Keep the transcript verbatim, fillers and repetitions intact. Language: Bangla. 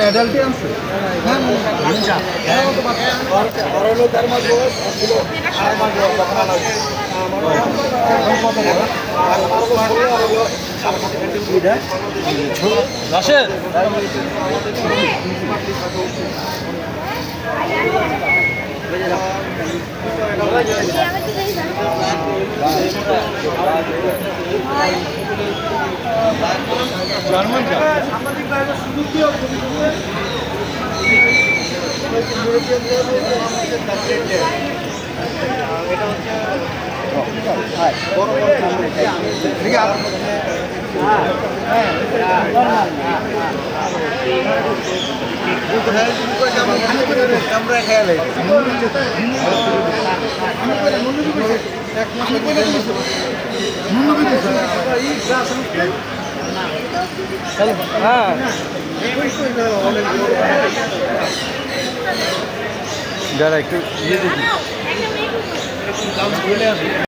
অ্যাডাল্টই আছে হ্যাঁ আচ্ছা আর হলো চার মাস বয়স ছিল আড়াই মাস বয়স তখন আনা হয়েছে এখন কত বয়স আর হলো সাড়ে সাত ঘন্টা রাশেদ জার্মান আমরা খেয়াল হ্যাঁ যারা একটু ইয়ে দেখি